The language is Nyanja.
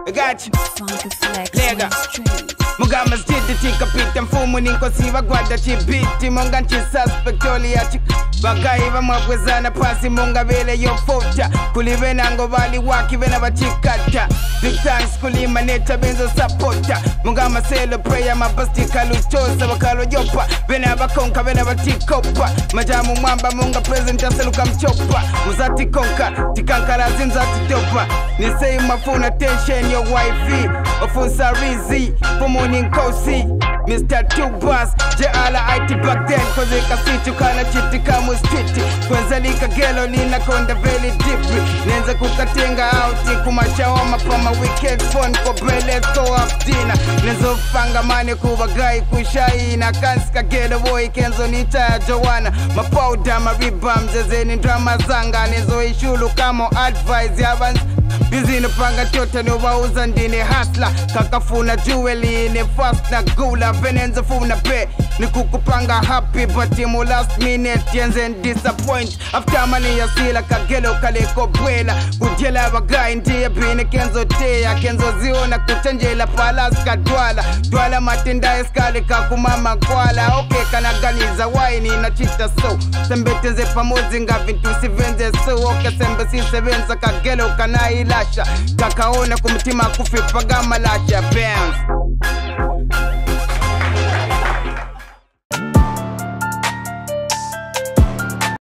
I got you. Lega. Mugama stidi tika pita mfumu ninkosiva gwada chibiti Monga nchi suspect oli ya chika Bagaiva mwapwezana pasi munga vele yofota Kulive nango vali waki vena vachikata Big thanks kulima nature benzo supporta Mugama selo prayer mabasti kaluchosa Wakalo yopa vena vakonka vena vatikopa Majamu mwamba munga presenta seluka mchopa Muzati konka tikankara zinzati topa Nisei mafuna tension yo wifey Ofunsa rizi Morning Kosi, Mr. Two Boss, Jala IT back then, cause I can see you kana chiti kamu street. Kwenza lika gelo nina konda very deep. Nenza kukatenga out, kumashawama pama weekend fun kwa bele go up dinner. Nenzo fanga mane kuwa gai kushai na kanska gelo boy kenzo nita Joanna. Mapowder, ma ribam, zezeni drama zanga. Nenzo ishulu kamo advice yavans. Busy no panga tota no wauza ndine hasla kakafuna jewelry ne fast na gula venenza funa pe ni kukupanga happy but in last minute yenze disappoint after money ya sila kagelo kaleko bwela kujela bagai ndiye bine kenzo teya kenzo ziona kuchenjela palaska dwala matenda eskale kakumama kwala okay kanaganiza wine na chita so sembeteze pamozi ngavintu sivenze so okay sembe si sevenza kagelo kanai lasha kakaona kumtima kufipa gama lasha bounce